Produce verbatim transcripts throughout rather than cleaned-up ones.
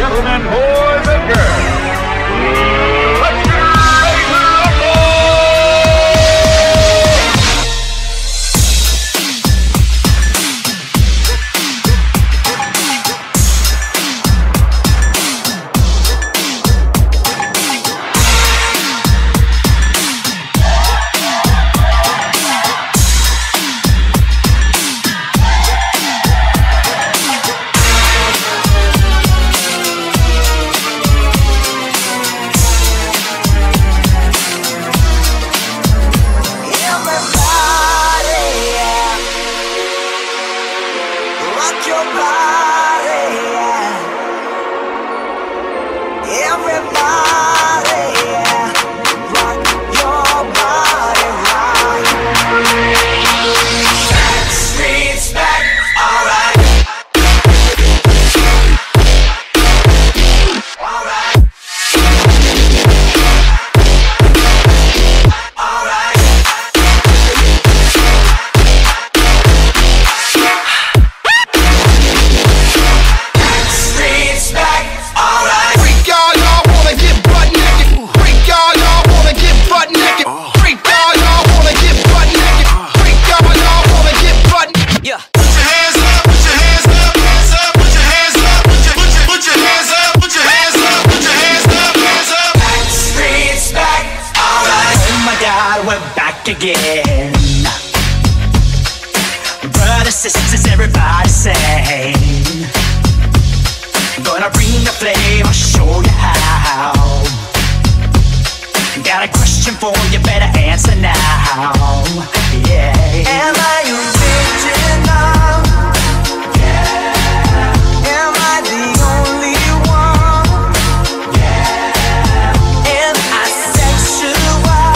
gentlemen, boys and girls, let's get ready to rumble! Again, brothers, sisters, everybody sing. Gonna bring the flame, I'll show you how. Got a question for you, better answer now. Yeah. Am I original? Yeah. Am I the only one? Yeah. Am I sexual?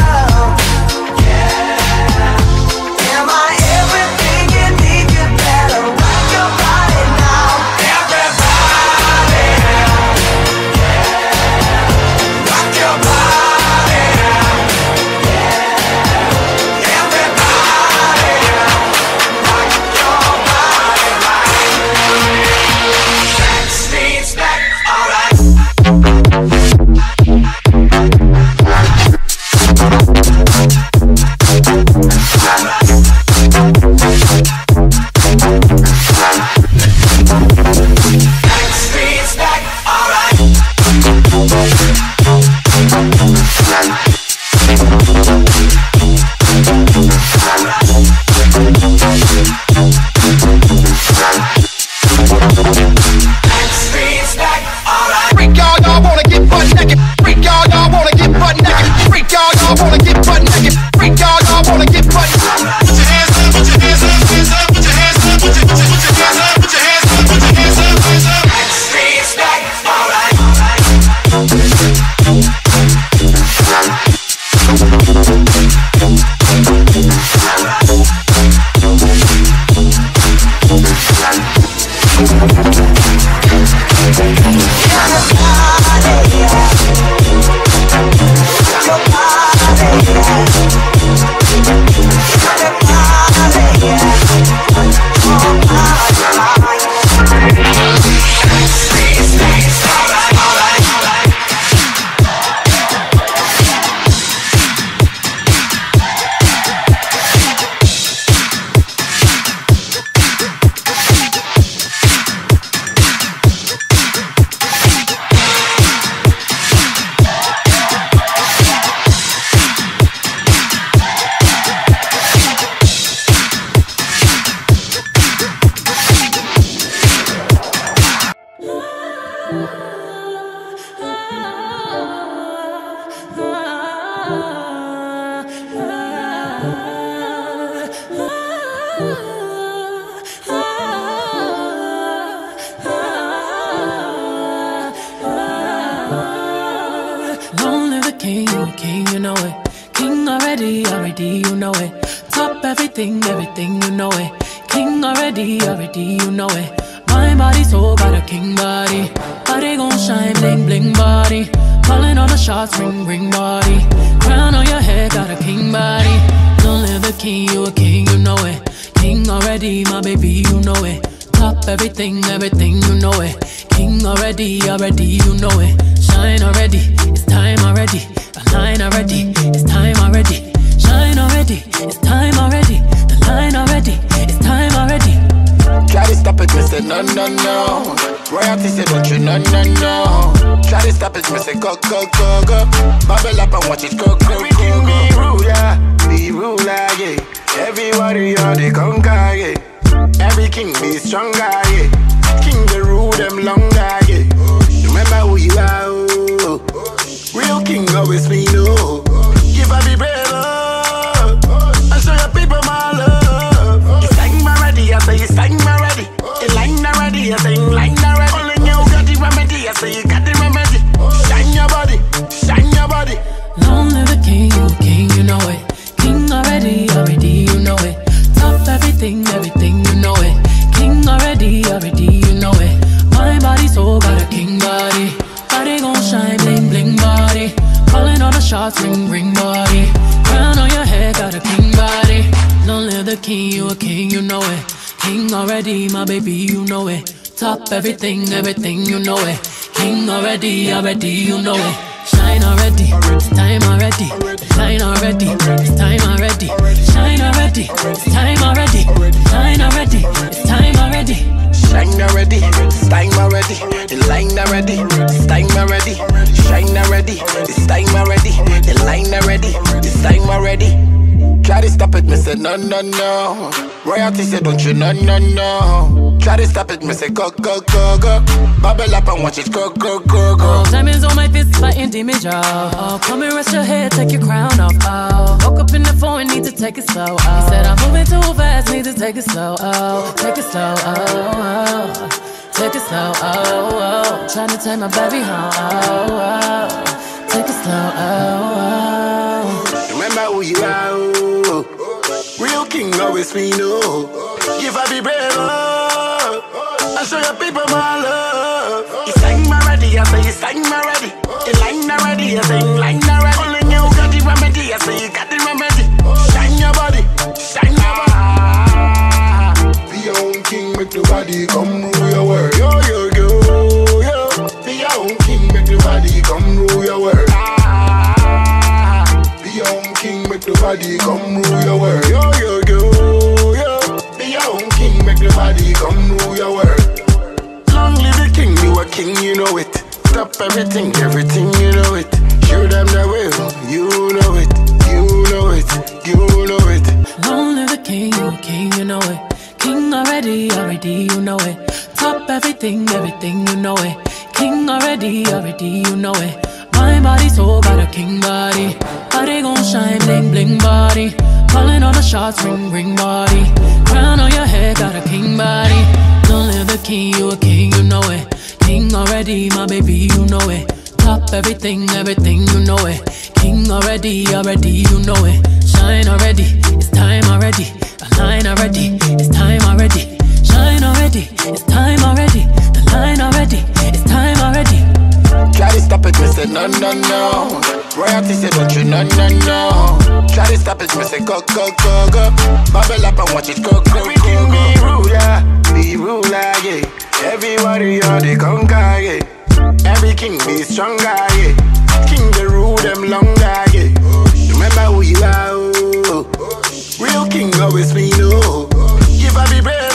Long live the king, you a king, you know it. King already, already, you know it. Top everything, everything, you know it. King already, already, you know it. My body, soul, got a king body. Body gon' shine, bling, bling body. Calling all the shots, ring, ring body. Crown on your head, got a king body. Long live the king, you a king, you know it. King already, my baby, you know it. Top everything, everything, you know it. King already, already, you know it. Shine already, it's time already. The line already, it's time already. Shine already, it's time already. The line already, it's time already. Try to stop it, me say no, no, no. Royalty say don't you, no, no, no. Try to stop it, me say go, go, go, go. Bubble up and watch it go, go, go, go. Be ruler, be ruler, yeah. Everybody on the conquer, yeah. Every king be stronger, yeah. King the rule them longer, yeah. Remember who you are, oh. Real king always be no. Give up be brave, oh. And show your people my love. It's time already, I say it's time already. In line already, I say in line already. Only you got the remedy, I say you got the remedy. Shine your body, shine your body. Long live the king, you the king, you know it. King already, already, you know it. Top everything, everything, you know it. King already, already, you know it. My body, soul, got a king body. Body gon' shine, bling, bling body. Calling all the shots, ring, ring body. Crown on your head, got a king body. Long live the king, you a king, you know it. King already, my baby, you know it. Top everything, everything, you know it. King already, already, you know it. Shine already, it's time already. Shine already, it's time already. Shine already, it's time already. Shine already, it's time already. Shine already, it's time already. The line already, it's time already. Shine already, it's time already. The line already, it's time already. Try to stop it, me say no, no, no. Royalty say don't you, no, no, no. Try to stop it, me say go, go, go, go. Bubble up and watch it go, go, go, go. Oh, diamonds on my fist, fighting demons, y'all. Oh, come and rest your head, take your crown off. Oh, woke up in the phone, need to take it slow. Oh, he said I'm moving too fast, need to take it slow. Oh, take it slow. Oh, oh. Take it slow. Oh, oh. Trying to take my baby home. Oh, oh. Take it slow. Oh, oh. Remember who you are, oh. Real king always be no. Give up be brave, oh. And show your people my love. It's time already, I say it's time already. In line already, I say in line already. Only you got the remedy, I say you got the remedy. Shine your body, shine your body. Be your own king, make the body come rule your world. Yo, yo, yo, yo. Be your own king, make the body come rule your world. Be your own king, make the body come rule your world. Yo, yo, yo, yo. Be your own king, make the body come rule your world. Long live the king, you a king, you know it. Stop everything, everything, you know it. Show them the way, you know it, you know it, you know it. Long live the king, you a king, you know it. King already, already, you know it. Top everything, everything, you know it. King already, already, you know it. My body, soul, got a king body. Body gon' shine, bling, bling body. Calling all the shots, ring, ring body. Crown on your head, got a king body. Don't live the king, you a king, you know it. King already, my baby, you know it. Top everything, everything, you know it. King already, already, you know it. Shine already, it's time already. The line already, it's time already. Shine already, it's time already. The line already, it's time already. Try to stop it, me say no, no, no. Royalty say don't you, no, no, no. Try to stop it, me say go, go, go, go. Bubble up and watch it go, go, go, go. Be ruler, be ruler, yeah. Everybody on the conquer, yeah. Every king be stronger, yeah. King the rule them longer, yeah. Remember who you are, oh. Real king always be no. Give up be brave,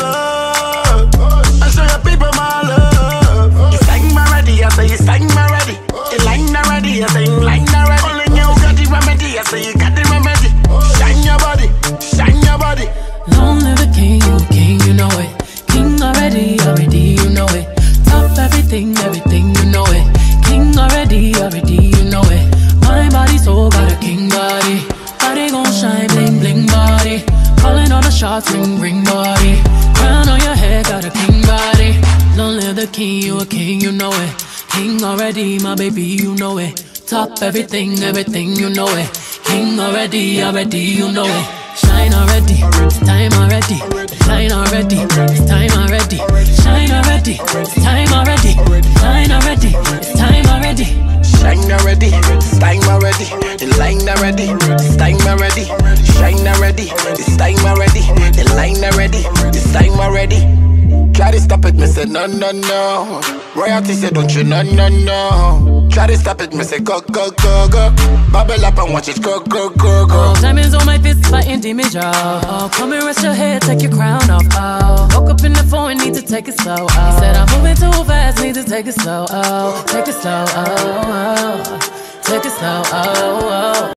oh. And show your people my love. It's time already, I say it's time already. In line already, I say in line already. Only you got the remedy, I say you got the remedy. Shine your body, shine your body. Long live the king, you the king, you know it. King already, already, you know it. Top everything, everything, you know it. King already, already, you know it. My body, soul, got a king body. Body gon' shine, bling, bling body. Calling all the shots, ring, ring body. Crown on your head, got a king body. Long live the king, you a king, you know it. King already, my baby, you know it. Top everything, everything, you know it. King already, already, you know it. Shine already, it's time already. Shine already, it's time already. Shine already, it's time already. Shine already, it's time already. Shine already, it's time already. The line already, it's time already. Shine already, it's time already. The line already, it's time already. Try to to stop it, me say no, no, no. Royalty say don't you, no, no, no. Try to stop it, me say go, go, go, go. Bubble up and watch it go, go, go, go. Oh, diamonds on my fist, fighting demons, y'all. Oh, come and rest your head, take your crown off. Oh, woke up in the phone, need to take it slow. Oh, he said I'm moving too fast, need to take it slow. Oh, take it slow. Oh, oh. Take it slow. Oh, oh.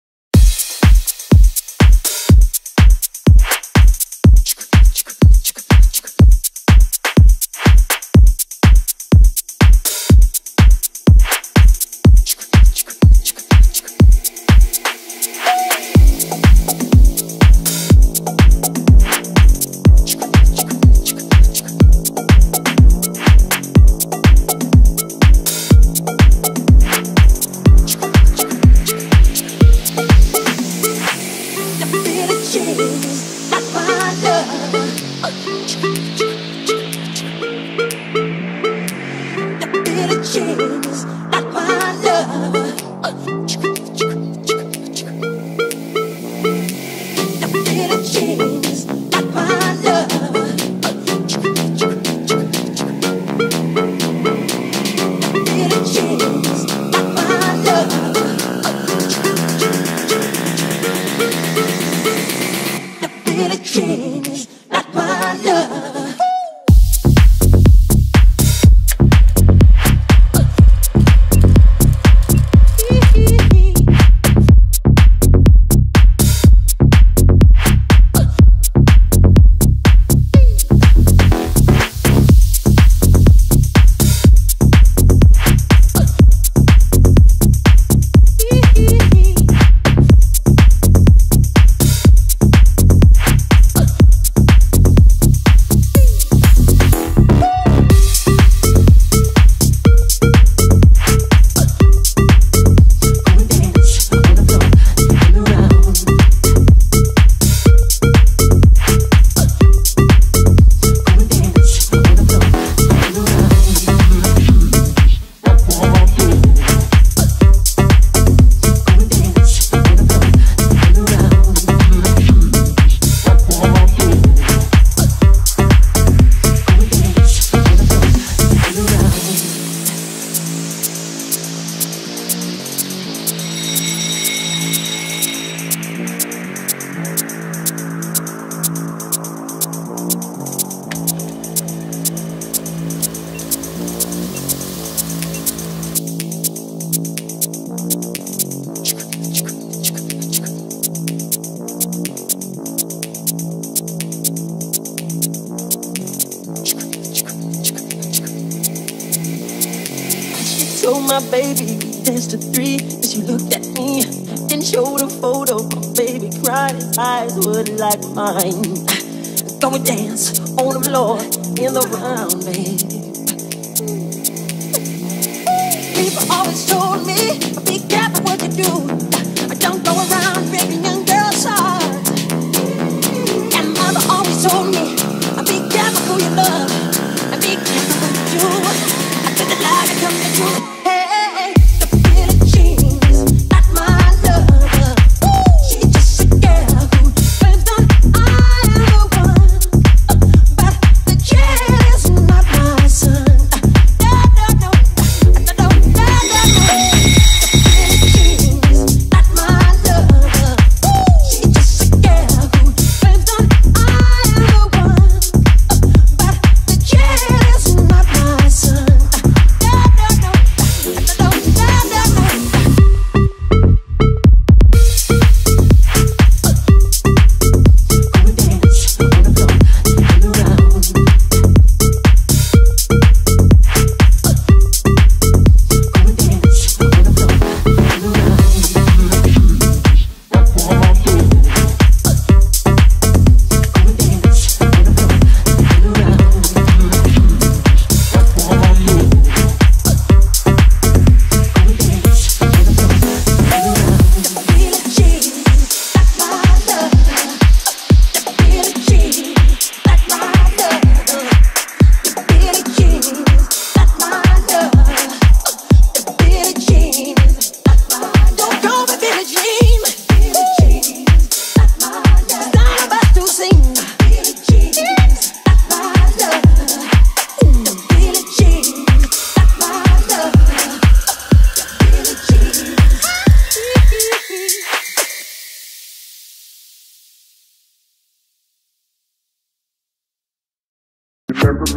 My baby, we danced to three as you looked at me. Then showed a photo, my baby cried, his eyes were like mine. Go and dance on the floor in the round, baby. People always told me, be careful what you do. Don't go around breaking young girls' hearts. And mother always told me, be careful who you love, and be careful what you do. I feel the light coming through.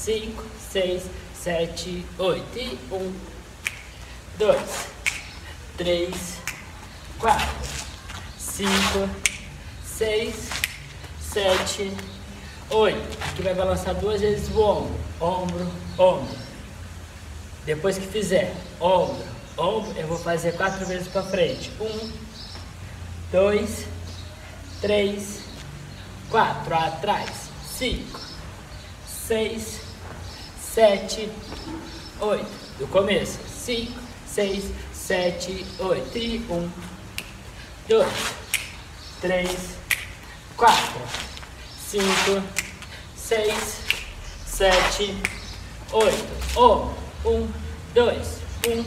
cinco, seis, sete, oito. E um, dois, três, quatro, cinco, seis, sete, oito. Aqui vai balançar duas vezes o ombro, ombro, ombro. Depois que fizer ombro, ombro, eu vou fazer quatro vezes para frente. Um, dois, três, quatro. Atrás. Cinco, seis, sete, oito. Do começo. Cinco, seis, sete, oito. E um, dois, três, quatro, cinco, seis, sete, oito. Ombro. Um, dois, um,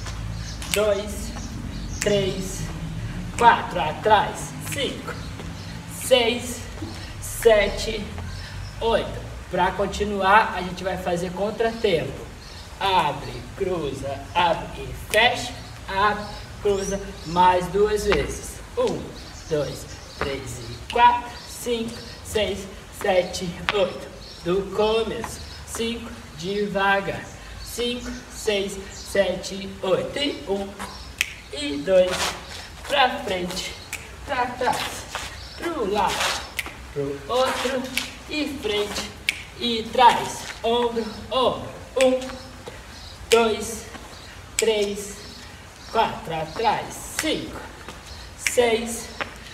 dois, três, quatro. Atrás. Cinco, seis, sete, oito. Para continuar, a gente vai fazer contratempo. Abre, cruza, abre e fecha. Abre, cruza, mais duas vezes. Um, dois, três e quatro, cinco, seis, sete, oito. Do começo. Cinco, devagar. Cinco, seis, sete, oito. E um, e dois, pra frente, pra trás, pro lado, pro outro, e frente, e trás, ombro, ombro. Um, dois, três, quatro, atrás, cinco, seis,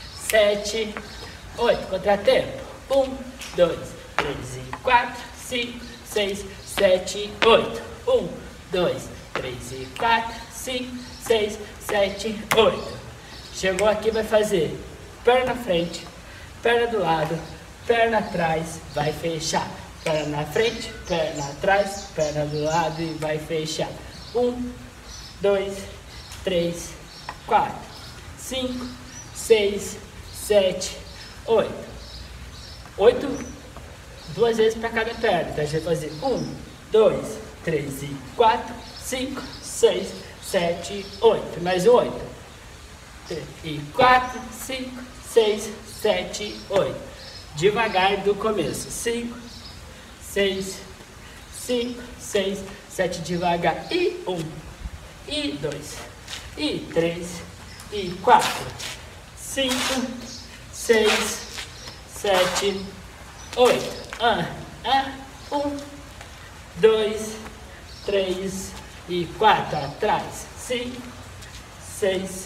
sete, oito. Contratempo. Um, dois, três e quatro, cinco, seis, sete, oito. Um, dois, três e quatro, cinco, seis, sete, oito. Chegou aqui, vai fazer perna na frente, perna do lado, perna atrás, vai fechar. Perna na frente, perna atrás, perna do lado e vai fechar. Um, dois, três, quatro, cinco, seis, sete, oito. Oito, duas vezes para cada perna. Então a gente vai fazer um, dois, três e quatro, cinco, seis, sete, oito. Mais oito. três e quatro, cinco, seis, sete, oito. Devagar do começo. cinco, seis, cinco, seis, sete, devagar. E um, e dois, e três, e quatro, cinco, seis, sete, oito. Ah, ah, um, dois, três e quatro. Atrás. Cinco, seis,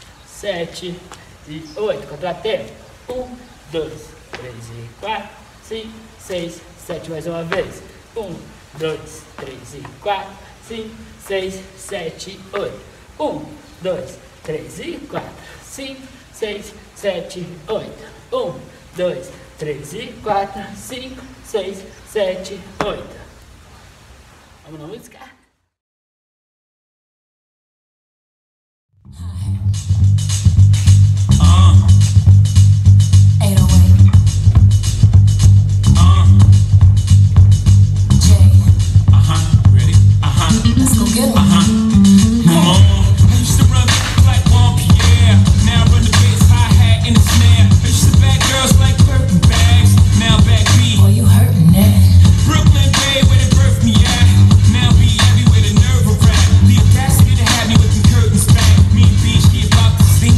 sete e oito. Contratempo. Um, dois, três e quatro, cinco, seis, sete. Mais uma vez. Um, dois, três e quatro, cinco, seis, sete, oito. Um, dois, três e quatro, cinco, seis, sete, oito. Um, dois, três e quatro, cinco, seis, sete, oito. Vamos na música? See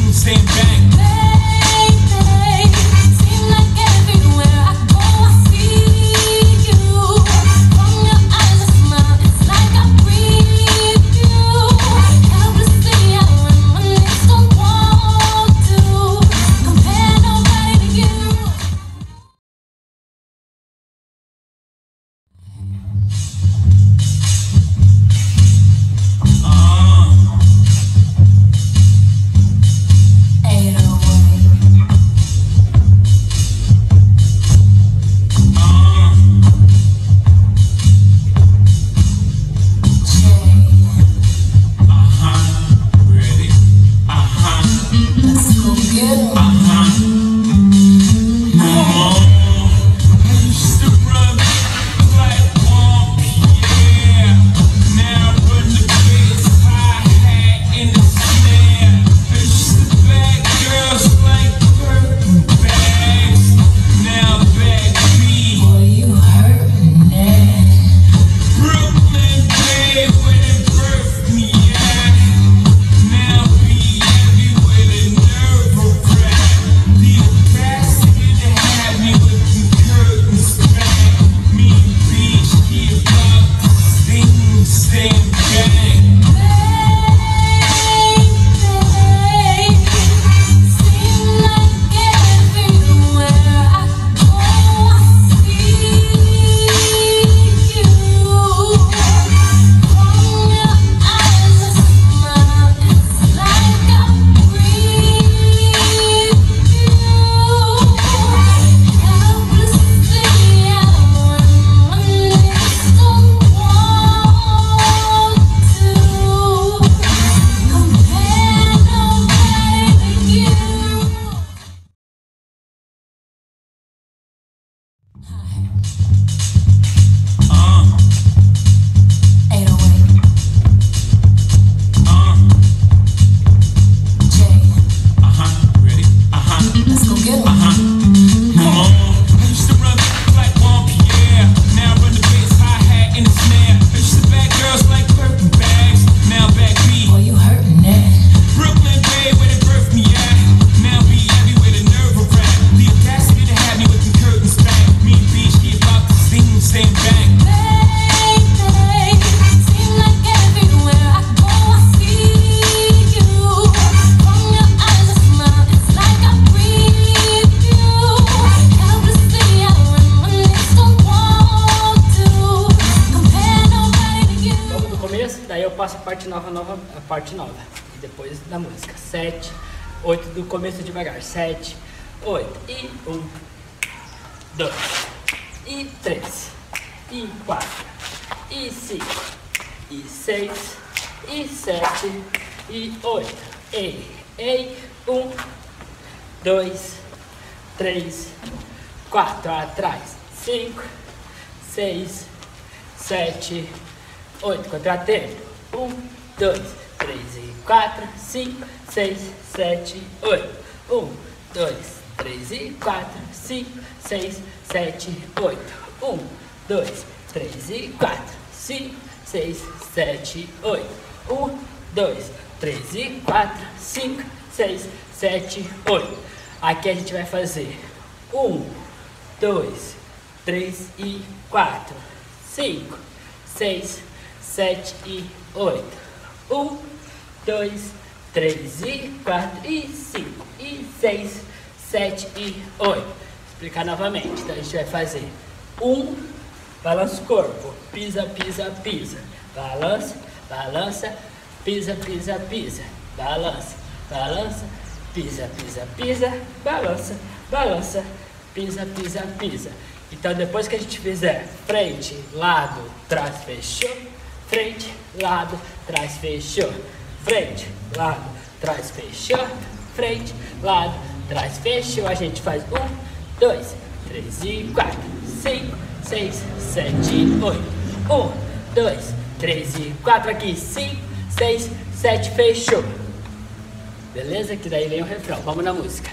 passo a parte nova, nova, a parte nova. E depois da música. Sete, oito, do começo devagar. Sete, oito. E um, dois, e três, e quatro, e cinco, e seis, e sete, e oito. Ei, ei, um, dois, três, quatro, atrás. Cinco, seis, sete, oito, contratempo. Um, dois, três e quatro, cinco, seis, sete, oito. Um, dois, três e quatro, cinco, seis, sete, oito. Um, dois, três e quatro, cinco, seis, sete, oito. Um, dois, três e quatro, cinco, seis, sete, oito. Aqui a gente vai fazer um, dois, três e quatro, cinco, seis, sete e oito. Um, dois, três e quatro e cinco e seis, sete e oito. Explicar novamente. Então a gente vai fazer um, balança o corpo, pisa, pisa, pisa, balança, balança, pisa, pisa, pisa, balança, balança, pisa, pisa, pisa, balança, balança, pisa, pisa, pisa. Então depois que a gente fizer frente, lado, trás, fechou, frente, lado, trás, fechou, frente, lado, trás, fechou, frente, lado, trás, fechou, a gente faz um, dois, três e quatro, cinco, seis, sete, oito. Um, dois, três e quatro aqui, cinco, seis, sete, fechou. Beleza? Que daí vem o refrão. Vamos na música.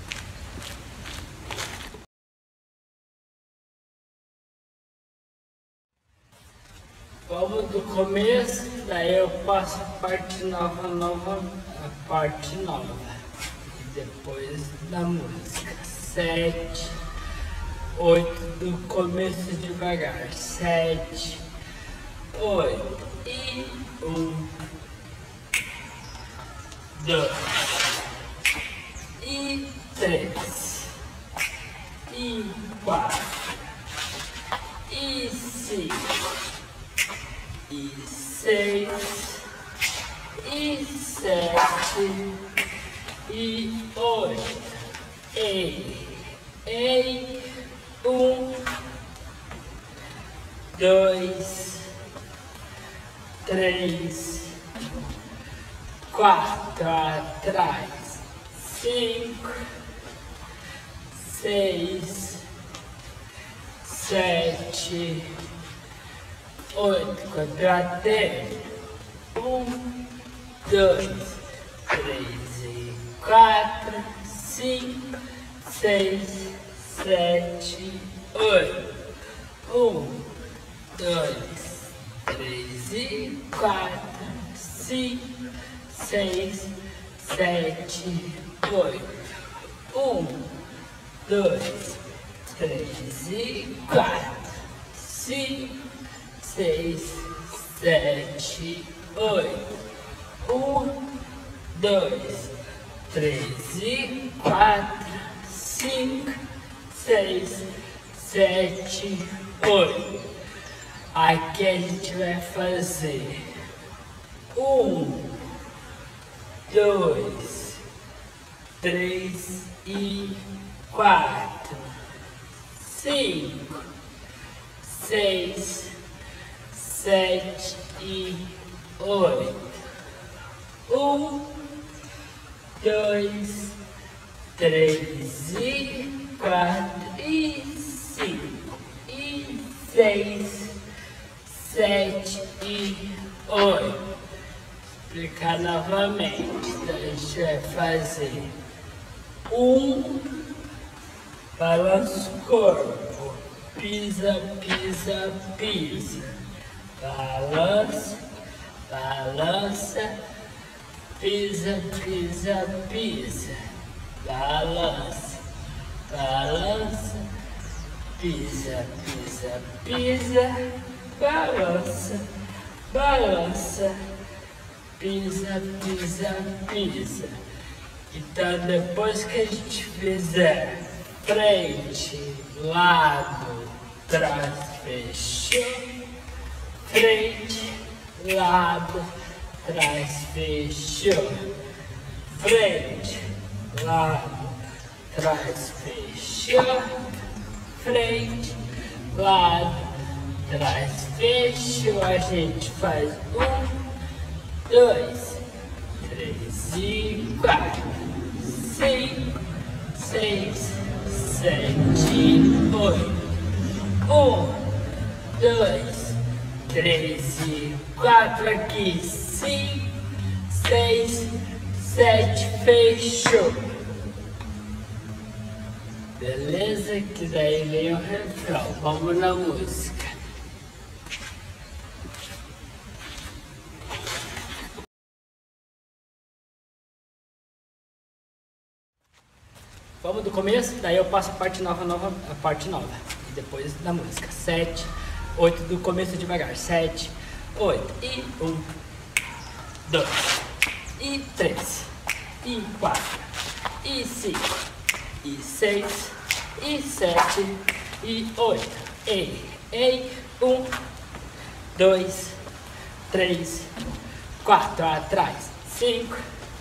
Vamos do começo, daí eu passo a parte nova, nova, a parte nova. E depois da música. Sete, oito, do começo devagar. Sete, oito, e um, dois, e três, e quatro, e cinco, e seis, e sete, e oito. Ei, ei, um, dois, três, quatro atrás, cinco, seis, sete, oito, contratempo. Um, dois, três e quatro, cinco, seis, sete, oito. Um, dois, três e quatro, cinco, seis, sete, oito. Um, dois, três e quatro, cinco, seis, sete, oito. Um, dois, três e quatro, cinco, seis, sete, oito. Aqui a gente vai fazer um, dois, três e quatro, cinco, seis, sete e oito. Um, dois, três e quatro e cinco e seis, sete e oito. Explicar novamente. Então a gente vai fazer um, balança o corpo, pisa, pisa, pisa, balança, balança, pisa, pisa, pisa, balança, balança, pisa, pisa, pisa, balança, balança, pisa, pisa, pisa. Então depois que a gente fizer frente, lado, trás, fechou, frente, lado, trás, fechou. Frente, lado, trás, fechou. Frente, lado, trás, fechou. A gente faz um, dois, três e quatro, cinco, seis, sete, oito. Um, dois, três e quatro. Aqui, cinco, seis, sete, fechou. Beleza? Que daí vem o refrão. Vamos na música. Vamos do começo, daí eu passo a parte nova, nova, a parte nova. E depois da música. Sete, oito, do começo devagar. Sete, oito, e um, dois, e três, e quatro, e cinco, e seis, e sete, e oito. Ei, ei, um, dois, três, quatro, atrás, cinco,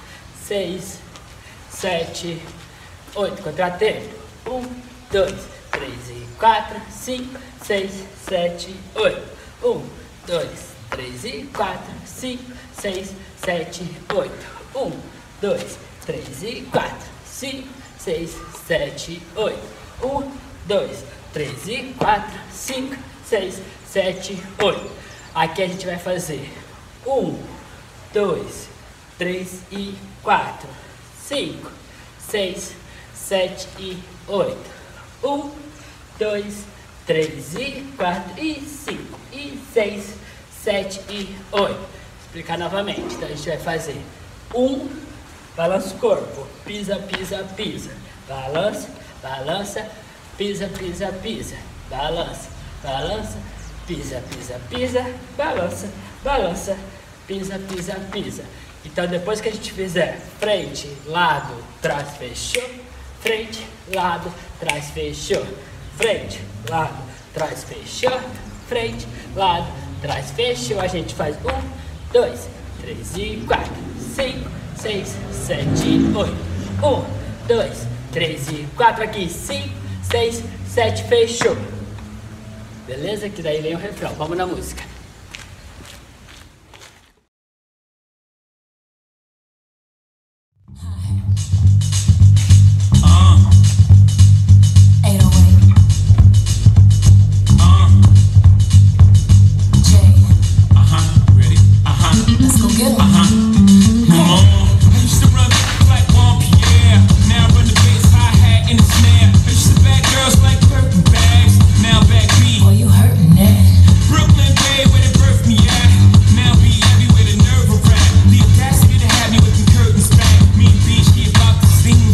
seis, sete, oito, contra tempo. Um, dois, três e quatro, cinco, seis, sete, oito. Um, dois, três e quatro, cinco, seis, sete, oito. Um, dois, três e quatro, cinco, seis, sete, oito. Um, dois, três e quatro, cinco, seis, sete, oito. Aqui a gente vai fazer um, dois, três e quatro, cinco, seis, sete e oito. Um, dois, três e quatro, e cinco, e seis, sete e oito. Vou explicar novamente. Então a gente vai fazer um, balança o corpo, pisa, pisa, pisa, balança, balança, pisa, pisa, pisa, balança, balança, pisa, pisa, pisa, balança, balança, pisa, pisa, pisa. Então depois que a gente fizer frente, lado, trás, fechou, frente, lado, trás, fechou, frente, lado, trás, fechou, frente, lado, trás, fechou, a gente faz um, dois, três e quatro, cinco, seis, sete e oito. Um, dois, três e quatro, aqui, cinco, seis, sete, fechou. Beleza? Que daí vem o refrão. Vamos na música. Sing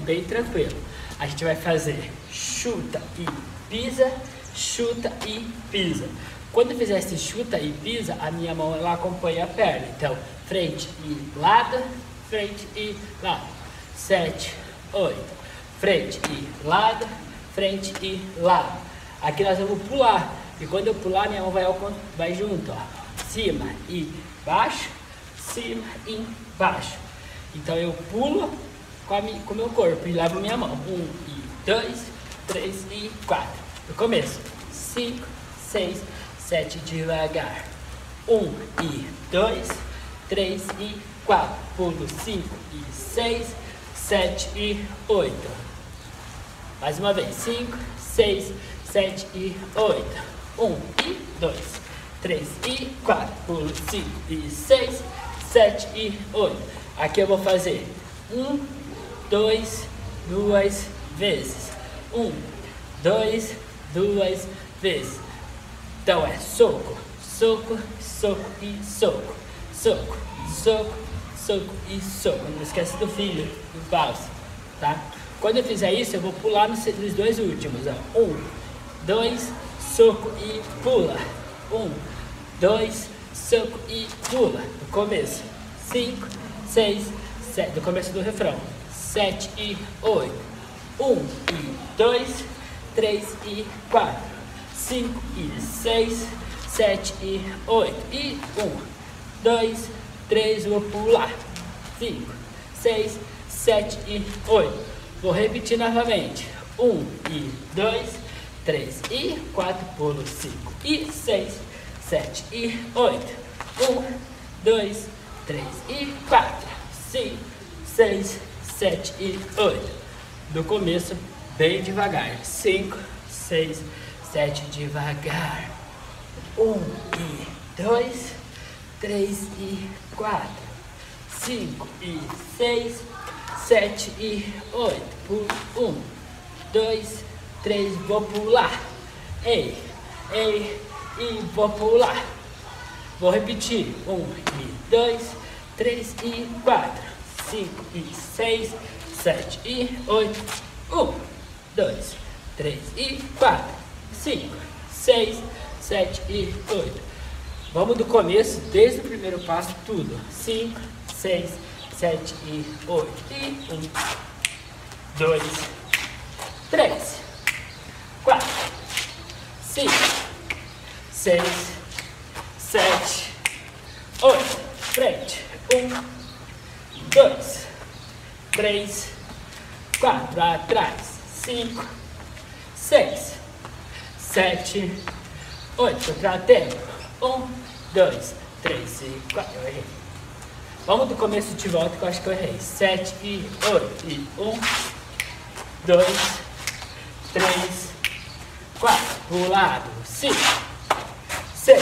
bem tranquilo. A gente vai fazer chuta e pisa, chuta e pisa. Quando eu fizer esse chuta e pisa, a minha mão ela acompanha a perna. Então, frente e lado, frente e lado. Sete, oito. Frente e lado, frente e lado. Aqui nós vamos pular. E quando eu pular, minha mão vai, ao, vai junto, ó. Cima e baixo, cima e baixo. Então eu pulo com o meu corpo e levo minha mão. Um e dois, três e quatro. No começo. Cinco, seis, sete, devagar. Um e dois, três e quatro. Pulo cinco e seis, sete e oito. Mais uma vez. Cinco, seis, sete e oito. Um e dois, três e quatro. Pulo cinco e seis, sete e oito. Aqui eu vou fazer um, dois, duas vezes. Um, dois, duas vezes. Então é soco, soco, soco e soco. Soco, soco, soco e soco. Não esquece do filho, do valse, tá? Quando eu fizer isso, eu vou pular nos, nos dois últimos, ó. Um, dois, soco e pula. Um, dois, soco e pula. No começo. Cinco, seis, sete. No começo do refrão. Sete e oito. Um e dois, três e quatro. Cinco e seis, sete e oito. E um, dois, três, vou pular. Cinco, seis, sete e oito. Vou repetir novamente. Um e dois, três e quatro, pulo cinco e seis, sete e oito. Um, dois, três e quatro, cinco, seis, sete e oito. Do começo, bem devagar. Cinco, seis, sete, devagar. Um e dois, três e quatro, cinco e seis, sete e oito. Pulo um, dois, três, vou pular. Ei, ei, e vou pular. Vou repetir. Um e dois, três e quatro, cinco e seis, sete e oito. Um, dois, três e quatro, cinco, seis, sete e oito. Vamos do começo, desde o primeiro passo, tudo. Cinco, seis, sete e oito. E um, dois, três, quatro, cinco, seis, sete, oito. Frente. Um, dois, três, quatro. Atrás. Cinco, seis, sete, oito. Para tempo. Um, dois, três e quatro. Eu errei. Vamos do começo de volta que eu acho que eu errei. Sete e oito. E um, dois, três, quatro. Pro lado. Cinco, seis,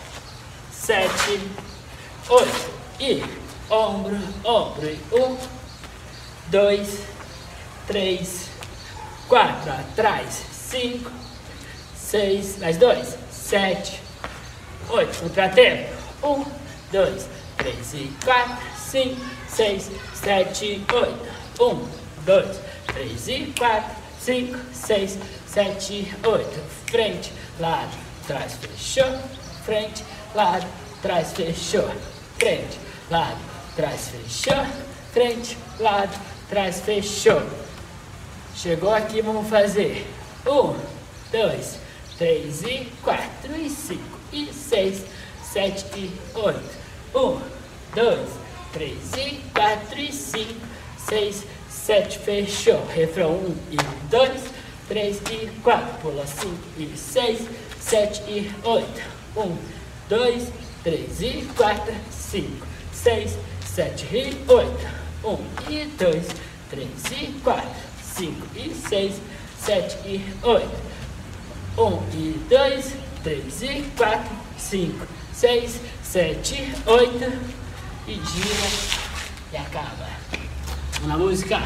sete, oito. E ombro, ombro. E um, dois, três, quatro. Atrás. Cinco, seis, mais dois, sete, oito. Contra tempo. Um, dois, três e quatro, cinco, seis, sete, oito. Um, dois, três e quatro, cinco, seis, sete, oito. Frente, lado, trás, fechou. Frente, lado, trás, fechou. Frente, lado, trás, fechou. Frente, lado, trás, fechou. Chegou aqui, vamos fazer um, dois, três e quatro e cinco e seis, sete e oito. Um, dois, três e quatro e cinco, seis, sete, fechou. Refrão um e dois, três e quatro. Pula cinco e seis, sete e oito. Um, dois, três e quatro, cinco, seis, sete e oito. Um e dois, três e quatro, cinco e seis, sete e oito. Um e dois, três e quatro, cinco, seis, sete, oito. E gira e acaba. Vamos na música.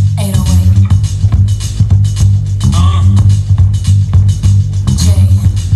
eight oh eight. Uh. J.